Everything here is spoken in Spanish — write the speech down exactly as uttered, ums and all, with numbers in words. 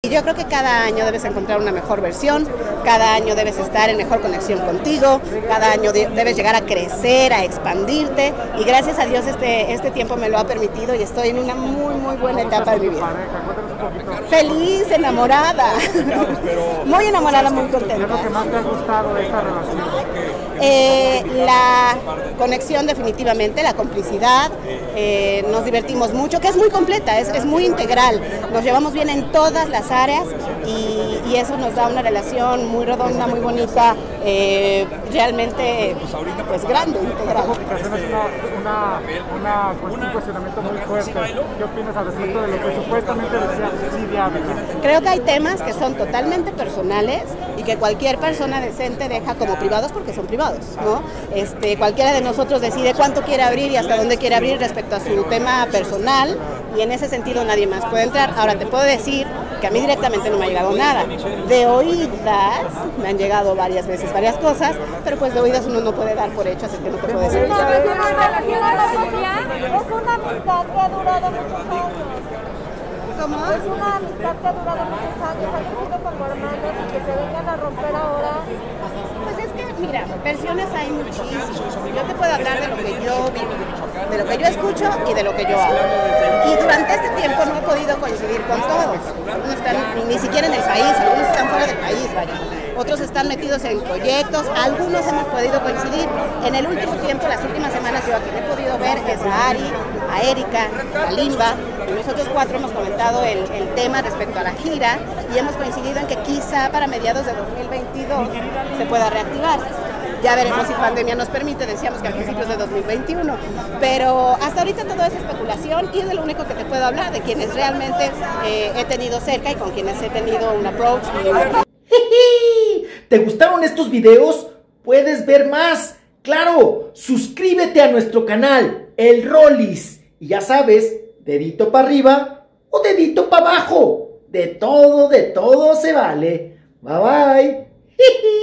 Y yo creo que cada año debes encontrar una mejor versión, cada año debes estar en mejor conexión contigo, cada año de, debes llegar a crecer, a expandirte, y gracias a Dios este, este tiempo me lo ha permitido y estoy en una muy muy buena etapa de mi vida. Feliz, enamorada, muy enamorada, muy contenta. ¿Qué es lo que más te ha gustado de esta relación? Eh, la conexión definitivamente, la complicidad, eh, nos divertimos mucho, que es muy completa, es, es muy integral, nos llevamos bien en todas las áreas y, y eso nos da una relación muy redonda, muy bonita, eh, realmente pues grande, integral. La comunicación es una, una, una, un cuestionamiento muy fuerte. ¿Qué opinas al respecto de lo que supuestamente decía Lidia Ávila? Creo que hay temas que son totalmente personales y que cualquier persona decente deja como privados porque son privados, ¿no? Este, cualquiera de nosotros decide cuánto quiere abrir y hasta dónde quiere abrir respecto a su tema personal, y en ese sentido nadie más puede entrar. Ahora te puedo decir que a mí directamente no me ha llegado nada. De oídas me han llegado varias veces varias cosas, pero pues de oídas uno no puede dar por hecho, así que no te puedo decir. ¿Es una relación amorosa? ¿Es una amistad que ha durado muchos años? ¿Cómo? Es una amistad que ha durado muchos años, han sido como hermanos y que se vengan a romper ahora. Pues es que, mira, versiones hay muchísimas. Yo te puedo hablar de lo que yo vivo, de lo que yo escucho y de lo que yo hago. Y durante este tiempo no he podido coincidir con todos. Algunos están ni, ni siquiera en el país, algunos están fuera del país, vaya. Otros están metidos en proyectos, algunos hemos podido coincidir. En el último tiempo, las últimas semanas, yo a quien he podido ver es a Ari, a Erika, a Limba. Y nosotros cuatro hemos comentado el, el tema respecto a la gira y hemos coincidido en que quizá para mediados de dos mil veintidós se pueda reactivar. Ya veremos si pandemia nos permite, decíamos que a principios de dos mil veintiuno, pero hasta ahorita todo es especulación y es de lo único que te puedo hablar, de quienes realmente eh, he tenido cerca y con quienes he tenido un approach. ¿Te gustaron estos videos? ¿Puedes ver más? ¡Claro! Suscríbete a nuestro canal, El Rollis. Y ya sabes, dedito para arriba o dedito para abajo. De todo, de todo se vale. Bye bye.